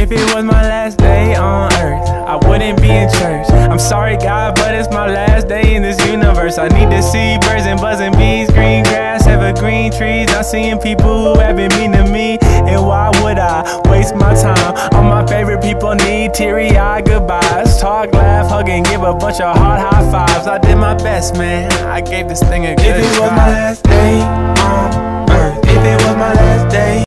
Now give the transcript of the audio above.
If it was my last day on earth, I wouldn't be in church. I'm sorry God, but it's my last day in this universe. I need to see birds and buzzing bees, green grass, evergreen trees. Not seeing people who haven't mean to me. And why would I waste my time? All my favorite people need teary-eyed goodbyes. Talk, laugh, hug, and give a bunch of hard high fives. I did my best, man, I gave this thing a good try. If it was my last day on earth, if it was my last day